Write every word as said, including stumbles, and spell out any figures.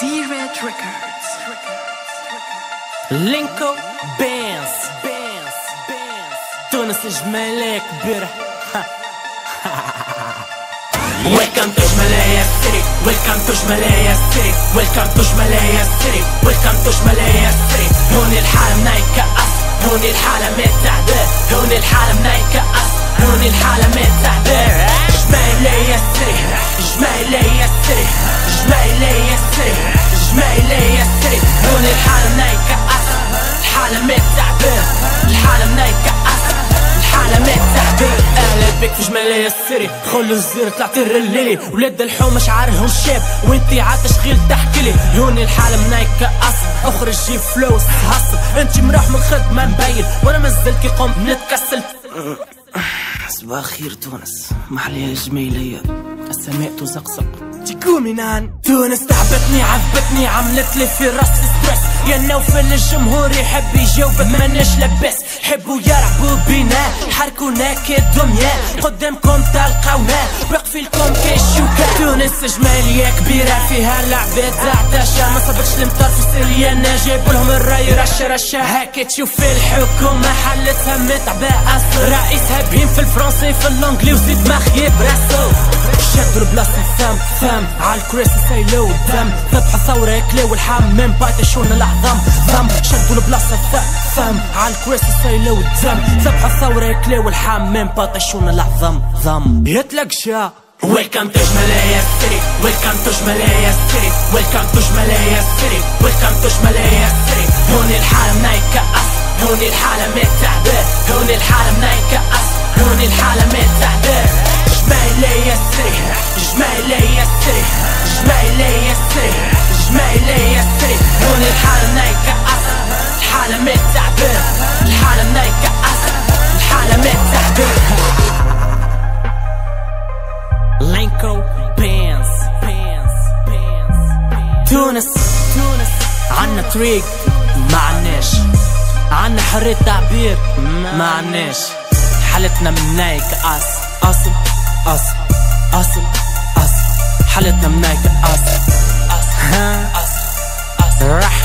D-Red Records. لينكو بانس تونس جمالية كبيرة. Welcome to Jmalaya City. Welcome to Jmalaya City. Welcome to Jmalaya City. Welcome to Jmalaya City. هون الحالة نايكة أص، هون الحالة متعبة، هون الحالة نايكة أص، هون الحالة متعبة. Jmalaya City. Jmalaya City. Jmalaya City. Jmalaya City. هون الحالة نايكة أص، الحالة متعبة، الحالة نايكة أص، الحالة متعبة. أهلا بك في جمالية السيري، خلو الزير طلعت الرليلي، ولاد الحومة شعرهم شاب وانتي عالتشغيل تحكيلي. هون الحالة منايكة أصل، اخرج جيب فلوس هصل، انتي مروح من الخدمة مبين وانا مازلت كي قمت نتكسل. صباح الخير تونس، محليها جميلية السماء تزقزق. تقومي نان تونس تعبتني عذبتني عملت لي في راسي ستريس. يا نوفل الجمهور يحب يجاوبك ماناش لاباس، يحبوا يلعبوا بينا يحركونا كالدمية، قدامكم تلقاونا واقفي لكم كالشوكة. تونس جمالية كبيرة فيها العباد زعتاشة، ما صبتش المطر في سوريا انا جايبولهم الراي رشة رشة. هاكا تشوف الحكومة حلتها متعبة أصل، رئيسها بهيم في الفرنسي في اللونجلي وزيد ما خيب راسو. شدوا البلاصة ثام ثام عالكراسي سايلو الدم، ذبحوا ثورة كلاو الحمام بايطشون العظام ضم. شدوا البلاصة ثام عالكراسي سايلو الدم، ذبحوا ثورة كلاو الحمام بايطشون العظام ضم. يتلقشا Welcome to Jmalaya City. Welcome to Jmalaya City. Welcome to Jmalaya City. Welcome to Jmalaya City. هون الحالة منايكة أص، هون الحالة متعبة، هون الحالة منايكة أص، هون الحالة متعبة. Jmalaya City. Jmalaya City. Jmalaya City. Jmalaya City. هون الحالة منايكة أص، الحالة متعبة، الحالة منايكة أص، الحالة متعبة. لينكو بانس تونس تونس عنا طريق ما عناش، عنا حرية تعبير ما عناش، حالتنا منايك أصل أصل أصل أصل أصل، حالتنا منايك أصل أصل أصل.